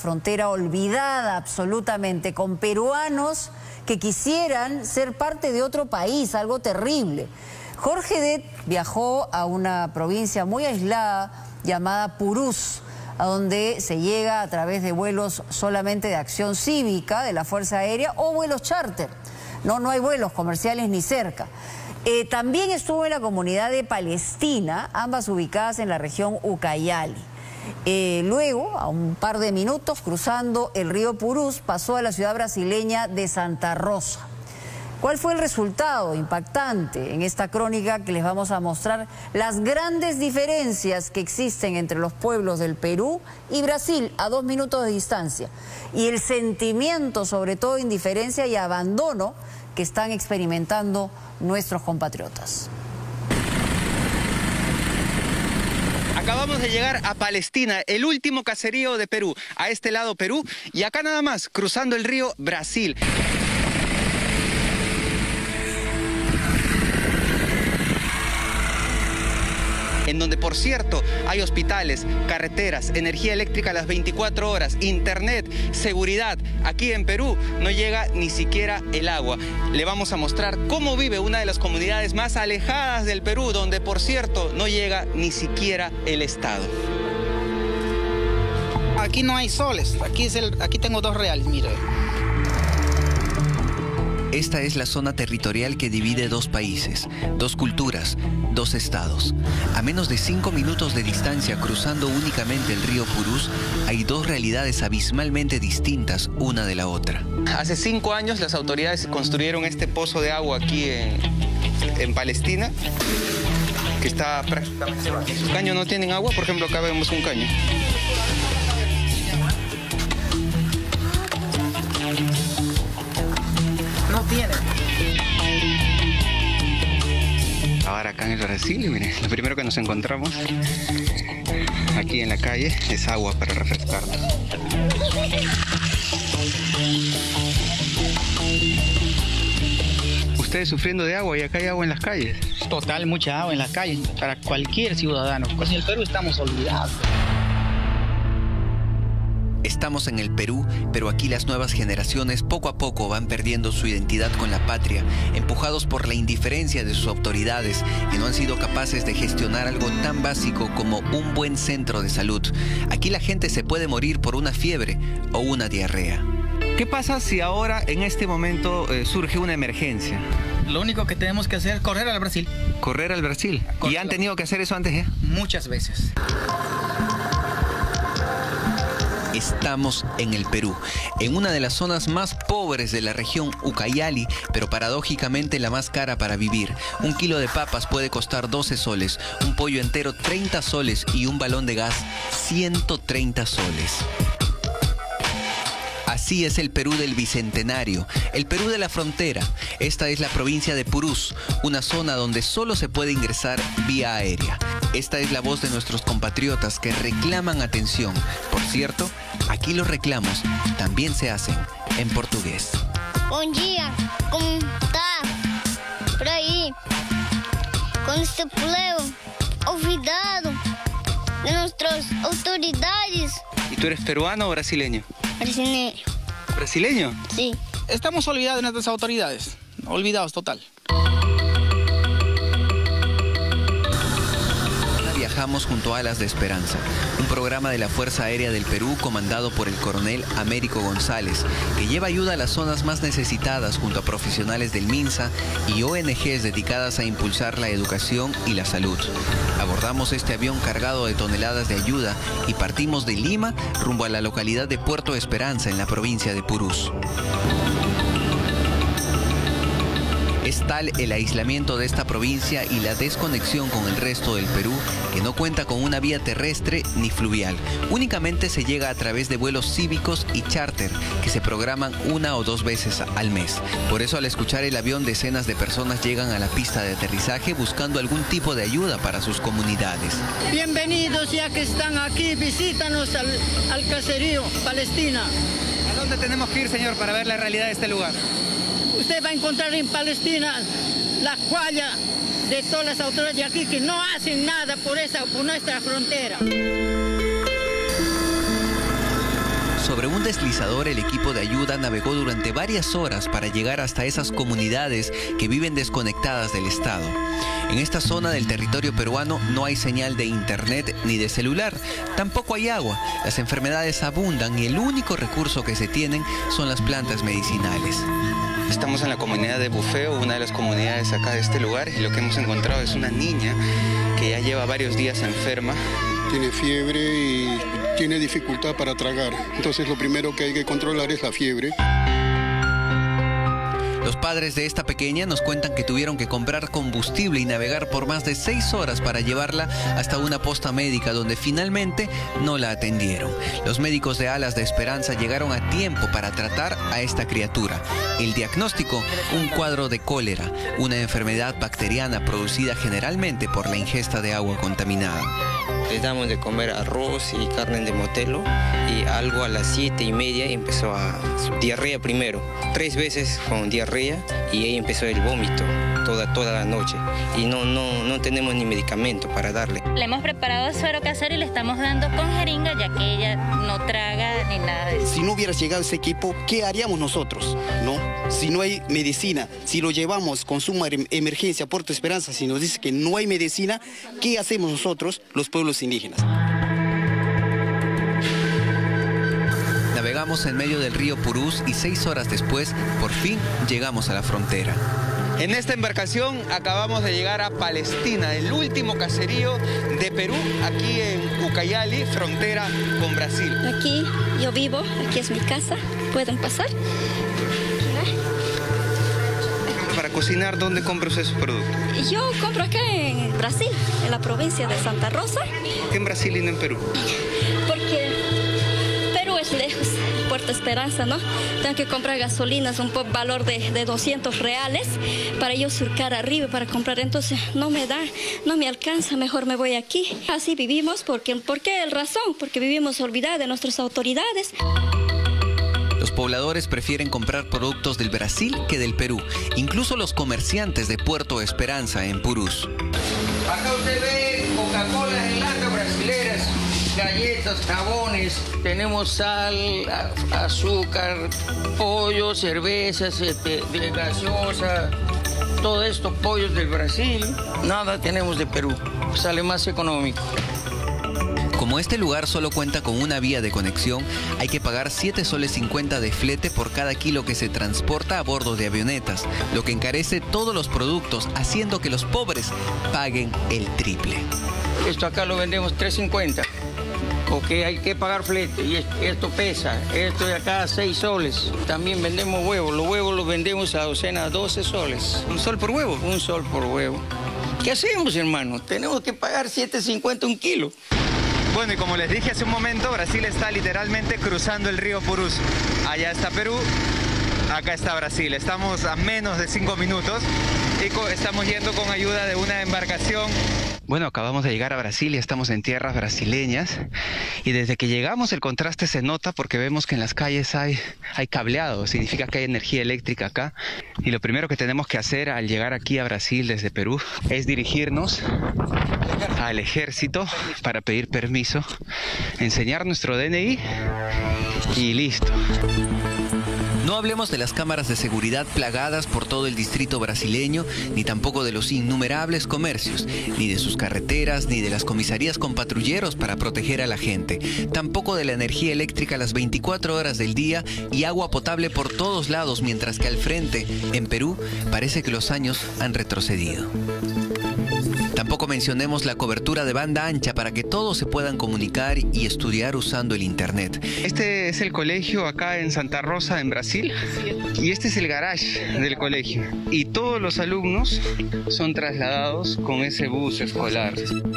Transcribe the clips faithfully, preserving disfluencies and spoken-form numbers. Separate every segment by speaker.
Speaker 1: frontera olvidada absolutamente, con peruanos que quisieran ser parte de otro país, algo terrible. Jorge Det viajó a una provincia muy aislada llamada Purús, a donde se llega a través de vuelos solamente de acción cívica de la Fuerza Aérea o vuelos charter. No, no hay vuelos comerciales ni cerca. Eh, también estuvo en la comunidad de Palestina, ambas ubicadas en la región Ucayali. Eh, luego, a un par de minutos, cruzando el río Purús, pasó a la ciudad brasileña de Santa Rosa. ¿Cuál fue el resultado impactante en esta crónica que les vamos a mostrar? Las grandes diferencias que existen entre los pueblos del Perú y Brasil a dos minutos de distancia. Y el sentimiento, sobre todo, de indiferencia y abandono que están experimentando nuestros compatriotas.
Speaker 2: Acabamos de llegar a Palestina, el último caserío de Perú. A este lado Perú y acá nada más, cruzando el río Brasil. En donde, por cierto, hay hospitales, carreteras, energía eléctrica a las veinticuatro horas, internet, seguridad. Aquí en Perú no llega ni siquiera el agua. Le vamos a mostrar cómo vive una de las comunidades más alejadas del Perú, donde, por cierto, no llega ni siquiera el Estado.
Speaker 3: Aquí no hay soles, aquí, es el, aquí tengo dos reales, mire.
Speaker 4: Esta es la zona territorial que divide dos países, dos culturas, dos estados. A menos de cinco minutos de distancia, cruzando únicamente el río Purús, hay dos realidades abismalmente distintas una de la otra.
Speaker 2: Hace cinco años las autoridades construyeron este pozo de agua aquí en, en Palestina, que está prácticamente vacío. Sus caños no tienen agua, por ejemplo, acá vemos un caño.
Speaker 3: No tiene.
Speaker 2: Ahora acá en el Brasil, miren, lo primero que nos encontramos aquí en la calle es agua para refrescarnos. Ustedes sufriendo de agua y acá hay agua en las calles.
Speaker 3: Total, mucha agua en las calles para cualquier ciudadano. Pues en el Perú estamos olvidados.
Speaker 4: Estamos en el Perú, pero aquí las nuevas generaciones poco a poco van perdiendo su identidad con la patria, empujados por la indiferencia de sus autoridades, que no han sido capaces de gestionar algo tan básico como un buen centro de salud. Aquí la gente se puede morir por una fiebre o una diarrea.
Speaker 2: ¿Qué pasa si ahora, en este momento, eh, surge una emergencia?
Speaker 3: Lo único que tenemos que hacer es correr al Brasil.
Speaker 2: ¿Correr al Brasil?
Speaker 3: Correr.
Speaker 2: ¿Y han tenido que hacer eso antes ya?
Speaker 3: Muchas veces.
Speaker 4: Estamos en el Perú, en una de las zonas más pobres de la región Ucayali, pero paradójicamente la más cara para vivir. Un kilo de papas puede costar doce soles, un pollo entero treinta soles y un balón de gas ciento treinta soles. Así es el Perú del Bicentenario, el Perú de la frontera. Esta es la provincia de Purús, una zona donde solo se puede ingresar vía aérea. Esta es la voz de nuestros compatriotas que reclaman atención. Por cierto, aquí los reclamos también se hacen en portugués.
Speaker 5: Bom dia, como tá por aí? Com este pueblo olvidado de nuestras autoridades.
Speaker 2: ¿Y tú eres peruano o brasileño?
Speaker 5: Brasileño.
Speaker 2: ¿Brasileño?
Speaker 5: Sí.
Speaker 3: Estamos olvidados de nuestras autoridades. Olvidados total.
Speaker 4: Viajamos junto a Alas de Esperanza, un programa de la Fuerza Aérea del Perú comandado por el coronel Américo González, que lleva ayuda a las zonas más necesitadas junto a profesionales del MINSA y O N Ges dedicadas a impulsar la educación y la salud. Abordamos este avión cargado de toneladas de ayuda y partimos de Lima rumbo a la localidad de Puerto Esperanza en la provincia de Purús. Es tal el aislamiento de esta provincia y la desconexión con el resto del Perú que no cuenta con una vía terrestre ni fluvial. Únicamente se llega a través de vuelos cívicos y charter que se programan una o dos veces al mes. Por eso, al escuchar el avión, decenas de personas llegan a la pista de aterrizaje buscando algún tipo de ayuda para sus comunidades.
Speaker 6: Bienvenidos, ya que están aquí, visítanos al, al caserío Palestina.
Speaker 2: ¿A dónde tenemos que ir, señor, para ver la realidad de este lugar?
Speaker 6: Usted va a encontrar en Palestina la falla de todas las autoridades de aquí que no hacen nada por, esa, por nuestra frontera.
Speaker 4: Sobre un deslizador, el equipo de ayuda navegó durante varias horas para llegar hasta esas comunidades que viven desconectadas del Estado. En esta zona del territorio peruano no hay señal de internet ni de celular, tampoco hay agua, las enfermedades abundan y el único recurso que se tienen son las plantas medicinales.
Speaker 2: Estamos en la comunidad de Bufeo, una de las comunidades acá de este lugar, y lo que hemos encontrado es una niña que ya lleva varios días enferma.
Speaker 7: Tiene fiebre y tiene dificultad para tragar, entonces lo primero que hay que controlar es la fiebre.
Speaker 4: Los padres de esta pequeña nos cuentan que tuvieron que comprar combustible y navegar por más de seis horas para llevarla hasta una posta médica donde finalmente no la atendieron. Los médicos de Alas de Esperanza llegaron a tiempo para tratar a esta criatura. El diagnóstico, un cuadro de cólera, una enfermedad bacteriana producida generalmente por la ingesta de agua contaminada.
Speaker 8: Les damos de comer arroz y carne de motelo y algo a las siete y media empezó a su diarrea primero, tres veces con diarrea y ahí empezó el vómito toda, toda la noche y no, no, no tenemos ni medicamento para darle.
Speaker 9: Le hemos preparado suero casero y le estamos dando con jeringa ya que ella no traga ni nada de eso.
Speaker 10: Si no hubiera llegado ese equipo, ¿qué haríamos nosotros? ¿No? Si no hay medicina, si lo llevamos con suma emergencia a Puerto Esperanza, si nos dice que no hay medicina, ¿qué hacemos nosotros, los pueblos indígenas?
Speaker 4: Navegamos en medio del río Purús y seis horas después, por fin, llegamos a la frontera.
Speaker 2: En esta embarcación acabamos de llegar a Palestina, el último caserío de Perú, aquí en Ucayali, frontera con Brasil.
Speaker 11: Aquí yo vivo, aquí es mi casa, pueden pasar.
Speaker 2: Para cocinar, ¿dónde compra usted sus productos?
Speaker 11: Yo compro acá en Brasil, en la provincia de Santa Rosa.
Speaker 2: ¿Por qué en Brasil y no en Perú?
Speaker 11: Porque Perú es lejos, Puerto Esperanza, ¿no? Tengo que comprar gasolinas, un poco valor de, de doscientos reales para yo surcar arriba para comprar. Entonces no me da, no me alcanza, mejor me voy aquí. Así vivimos, porque, ¿por qué el razón? Porque vivimos olvidados de nuestras autoridades.
Speaker 4: Los pobladores prefieren comprar productos del Brasil que del Perú, incluso los comerciantes de Puerto Esperanza en Purús.
Speaker 12: Acá usted ve Coca-Cola en lata brasileras, galletas, jabones, tenemos sal, azúcar, pollo, cervezas, este, de gaseosa, todo esto, pollos del Brasil, nada tenemos de Perú, sale más económico.
Speaker 4: Como este lugar solo cuenta con una vía de conexión, hay que pagar siete soles cincuenta de flete por cada kilo que se transporta a bordo de avionetas, lo que encarece todos los productos, haciendo que los pobres paguen el triple.
Speaker 12: Esto acá lo vendemos tres cincuenta, porque hay que pagar flete, y esto pesa, esto de acá seis soles. También vendemos huevos, los huevos los vendemos a docena doce soles.
Speaker 2: ¿Un sol por huevo?
Speaker 12: Un sol por huevo. ¿Qué hacemos, hermano? Tenemos que pagar siete cincuenta un kilo.
Speaker 2: Bueno, y como les dije hace un momento, Brasil está literalmente cruzando el río Purús. Allá está Perú, acá está Brasil. Estamos a menos de cinco minutos y estamos yendo con ayuda de una embarcación. Bueno, acabamos de llegar a Brasil y estamos en tierras brasileñas. Y desde que llegamos el contraste se nota porque vemos que en las calles hay, hay cableado. Significa que hay energía eléctrica acá. Y lo primero que tenemos que hacer al llegar aquí a Brasil desde Perú es dirigirnos al ejército para pedir permiso, enseñar nuestro D N I y listo.
Speaker 4: No hablemos de las cámaras de seguridad plagadas por todo el distrito brasileño, ni tampoco de los innumerables comercios, ni de sus carreteras, ni de las comisarías con patrulleros para proteger a la gente, tampoco de la energía eléctrica las veinticuatro horas del día y agua potable por todos lados, mientras que al frente, en Perú, parece que los años han retrocedido. Tampoco mencionemos la cobertura de banda ancha para que todos se puedan comunicar y estudiar usando el internet.
Speaker 2: Este es el colegio acá en Santa Rosa, en Brasil, y este es el garage del colegio. Y todos los alumnos son trasladados con ese bus escolar.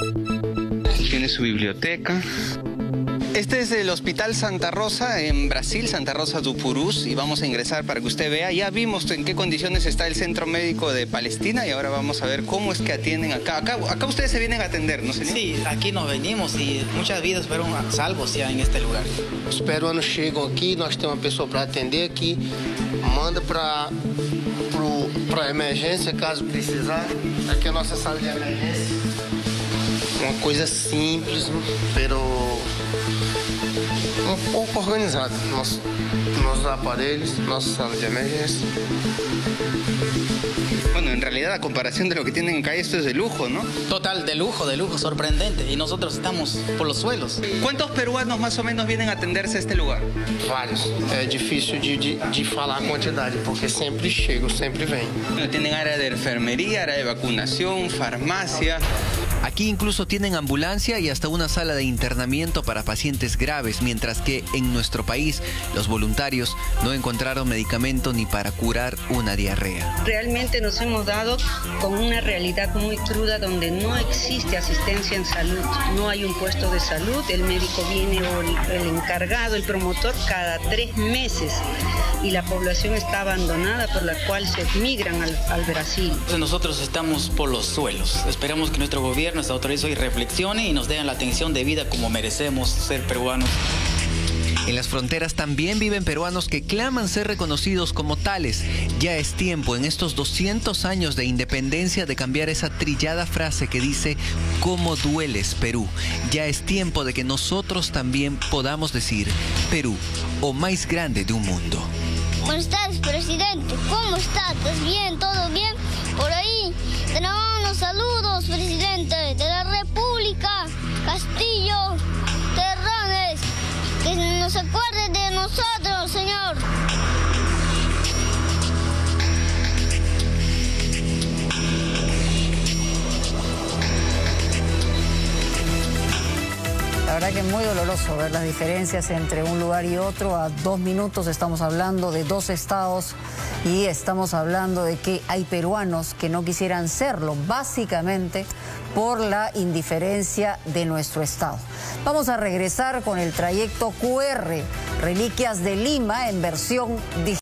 Speaker 2: Tiene su biblioteca. Este es el Hospital Santa Rosa en Brasil, Santa Rosa do Purús, y vamos a ingresar para que usted vea. Ya vimos en qué condiciones está el centro médico de Palestina y ahora vamos a ver cómo es que atienden acá. Acá, acá ustedes se vienen a atender, ¿no, señor?
Speaker 3: Sí, aquí nos venimos y muchas vidas fueron salvos ya en este lugar.
Speaker 13: Os peruanos chegam aqui, nós temos uma pessoa para atender aqui, manda para para emergência caso precisar. Aqui é a nossa sala de emergência. Uma coisa simples, pero um pouco organizado. Nos, nossos aparelhos, nossa sala de emergência.
Speaker 2: Bueno, en realidad a comparación de lo que tienen acá, esto es de lujo, ¿no?
Speaker 3: Total, de lujo, de lujo, sorprendente. Y nosotros estamos por los suelos.
Speaker 2: ¿Cuántos peruanos más o menos vienen a atenderse a este lugar?
Speaker 13: Vários. É difícil de, de, de falar a quantidade, porque sempre chegam, sempre vêm.
Speaker 2: Bueno, tienen área de enfermería, área de vacunación, farmacia.
Speaker 4: Aquí incluso tienen ambulancia y hasta una sala de internamiento para pacientes graves, mientras que en nuestro país los voluntarios no encontraron medicamento ni para curar una diarrea.
Speaker 14: Realmente nos hemos dado con una realidad muy cruda donde no existe asistencia en salud, no hay un puesto de salud, el médico viene o el, el encargado, el promotor cada tres meses y la población está abandonada por la cual se migran al, al Brasil.
Speaker 3: Nosotros estamos por los suelos. Esperamos que nuestro gobierno nos autorice y reflexione y nos den la atención debida como merecemos ser peruanos.
Speaker 4: En las fronteras también viven peruanos que claman ser reconocidos como tales. Ya es tiempo en estos doscientos años de independencia de cambiar esa trillada frase que dice ¿cómo dueles, Perú? Ya es tiempo de que nosotros también podamos decir Perú, o más grande de un mundo.
Speaker 5: Buenas tardes, presidente. ¿Cómo estás? ¿Estás bien? ¿Todo bien? Por ahí tenemos unos saludos, presidente, de la República Castillo Terranes. Que nos acuerde de nosotros, señor.
Speaker 1: La verdad que es muy doloroso ver las diferencias entre un lugar y otro. A dos minutos estamos hablando de dos estados y estamos hablando de que hay peruanos que no quisieran serlo, básicamente por la indiferencia de nuestro estado. Vamos a regresar con el trayecto Q R, Reliquias de Lima en versión digital.